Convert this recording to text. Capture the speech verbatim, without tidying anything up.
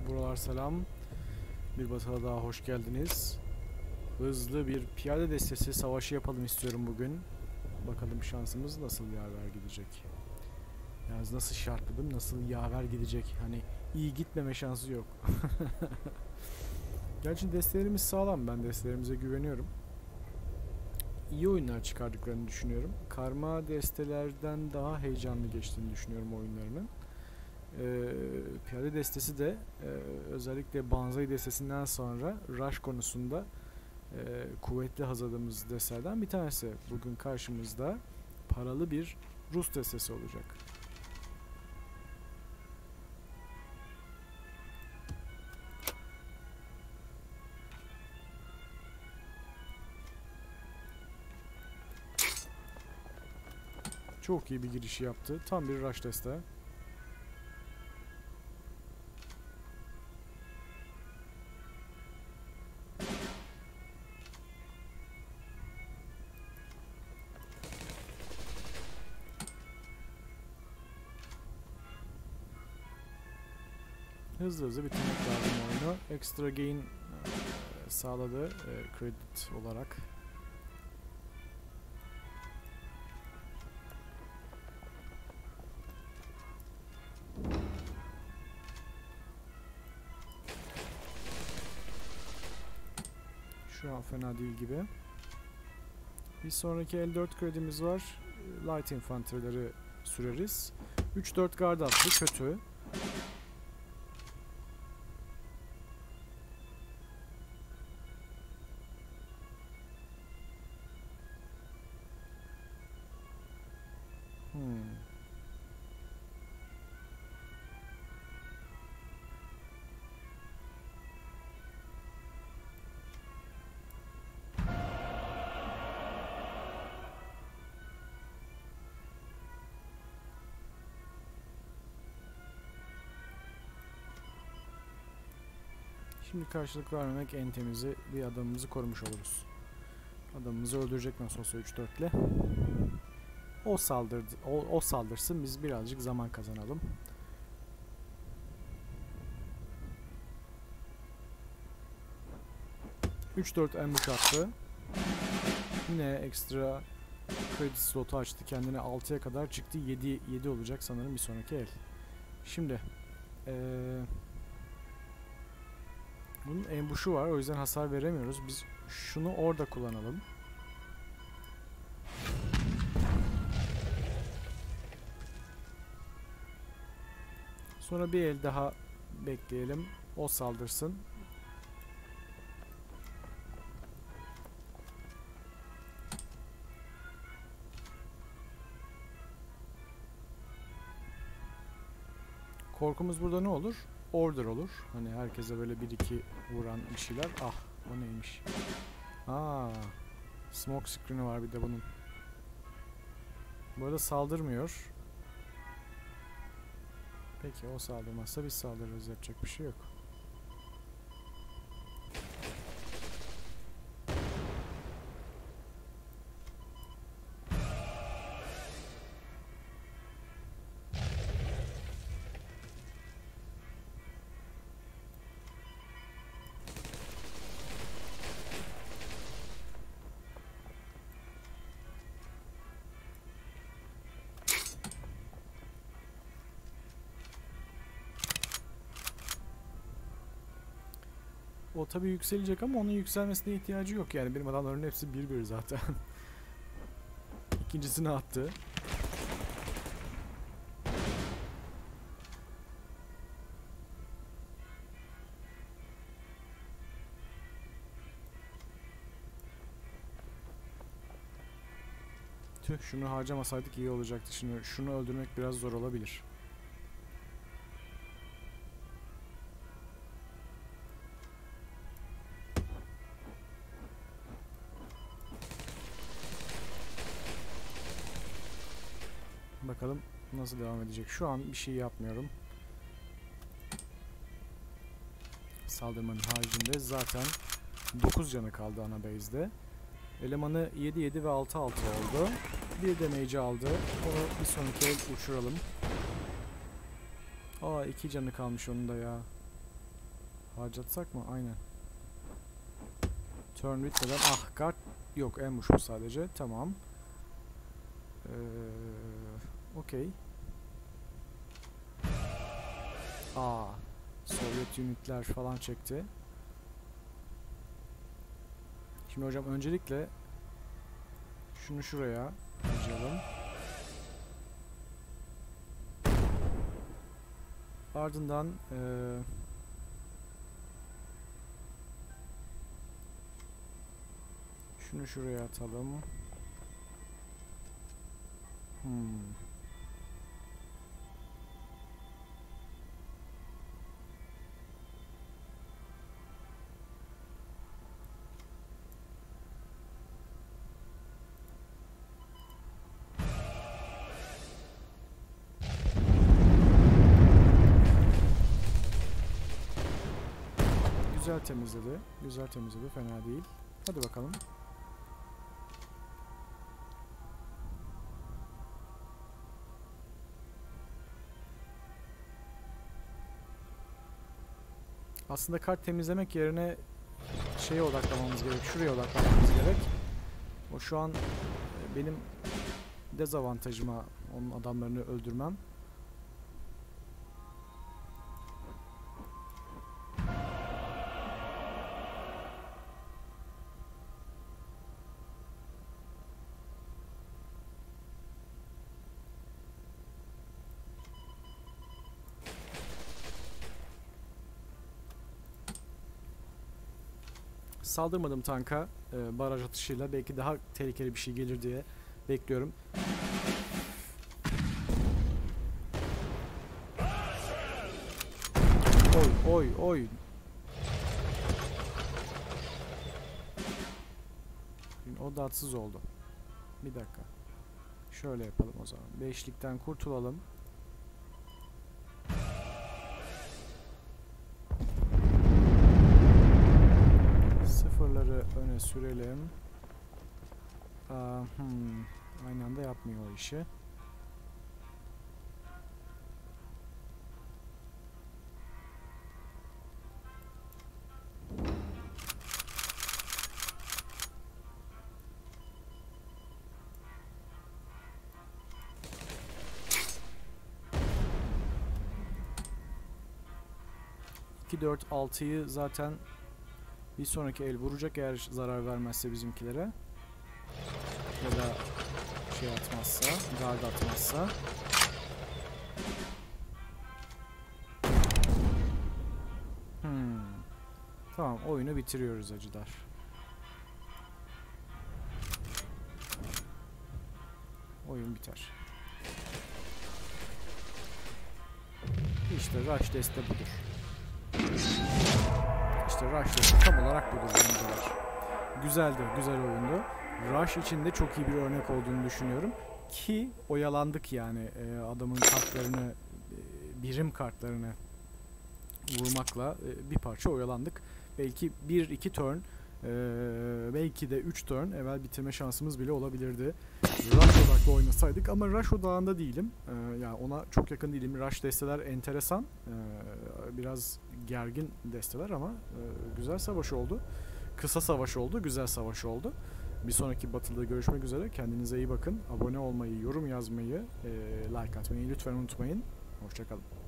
buralar selam. Bir batıda daha hoş geldiniz. Hızlı bir piyade destesi savaşı yapalım istiyorum bugün. Bakalım şansımız nasıl yaver gidecek. Yalnız nasıl şartladım, nasıl yaver gidecek. Hani iyi gitmeme şansı yok. Gerçi destelerimiz sağlam. Ben destelerimize güveniyorum. İyi oyunlar çıkardıklarını düşünüyorum. Karma destelerden daha heyecanlı geçtiğini düşünüyorum oyunlarının. Ee, piyade destesi de e, özellikle Banzai destesinden sonra Rush konusunda e, kuvvetli hazırladığımız destelerden bir tanesi. Bugün karşımızda paralı bir Rus destesi olacak. Çok iyi bir giriş yaptı. Tam bir Rush deste. Hızlı hızlı bitirmek lazım oyunu. Extra gain e, sağladı e, credit olarak. Şu an fena değil gibi. Bir sonraki el dört kredimiz var. Light infanterileri süreriz. üç dört guard attı. Kötü. Hmm. Şimdi karşılık vermemek en temizi, bir adamımızı korumuş oluruz. Adamımızı öldürecek nasıl olsa üç dört ile. O saldırdı, o, o saldırsın, biz birazcık zaman kazanalım. üç dört ambush attı. Yine ekstra credit slotu açtı. Kendine altıya kadar çıktı. yedi yedi olacak sanırım bir sonraki el. Şimdi ee, bunun ambush'u var. O yüzden hasar veremiyoruz. Biz şunu orada kullanalım. Sonra bir el daha bekleyelim. O saldırsın. Korkumuz burada ne olur? Order olur. Hani herkese böyle bir iki vuran bir şeyler. Ah, o neymiş? Aa, smoke screen'i var bir de bunun. Bu arada saldırmıyor. Peki o saldırmazsa biz saldırırız. Yapacak bir şey yok. O tabii yükselecek ama onun yükselmesine ihtiyacı yok yani. Benim adamların hepsi bir bir zaten. İkincisini attı. Tüh, şunu harcamasaydık iyi olacaktı. Şimdi şunu öldürmek biraz zor olabilir. Bakalım nasıl devam edecek. Şu an bir şey yapmıyorum. Saldırmanın haricinde zaten dokuz canı kaldı ana base'de. Elemanı yedi yedi ve altı altı oldu. Bir damage aldı. Onu bir sonraki el uçuralım. Aa, iki canı kalmış onun da ya. Harcatsak mı? Aynen. Turn bitmeden. Ah, kart yok. Ambush bu sadece. Tamam. Ee, Okey. Aa, Sovyet unitler falan çekti. Şimdi hocam öncelikle şunu şuraya harcayalım. Ardından ee, şunu şuraya atalım. Hmm. Güzel temizledi. Güzel temizledi. Fena değil. Hadi bakalım. Aslında kart temizlemek yerine şeye odaklamamız gerek. Şuraya odaklamamız gerek. O şu an benim dezavantajıma onun adamlarını öldürmem. Saldırmadım tanka. E, baraj atışıyla belki daha tehlikeli bir şey gelir diye bekliyorum. Oy oy oy. O datsız oldu. Bir dakika. Şöyle yapalım o zaman. Beşlikten kurtulalım. Sıfırları öne sürelim. Aa, hmm. Aynı anda yapmıyor o işi. iki dört altıyı zaten bir sonraki el vuracak eğer zarar vermezse bizimkilere. Ya da şey atmazsa, guard atmazsa. Hmm. Tamam, oyunu bitiriyoruz acılar. Oyun biter. İşte rush deste budur. İşte rush deste tam olarak budur oyuncular. Güzeldi, güzel oyundu. Rush için de çok iyi bir örnek olduğunu düşünüyorum. Ki oyalandık yani e, adamın kartlarını, e, birim kartlarını vurmakla e, bir parça oyalandık. Belki bir iki turn, e, belki de üç turn evvel bitirme şansımız bile olabilirdi. Rush odaklı oynasaydık ama Rush odağında değilim. E, yani ona çok yakın değilim. Rush desteler enteresan. E, biraz gergin desteler ama e, güzel savaş oldu. Kısa savaş oldu, güzel savaş oldu. Bir sonraki Battle'da görüşmek üzere. Kendinize iyi bakın. Abone olmayı, yorum yazmayı, e, like atmayı lütfen unutmayın. Hoşça kalın.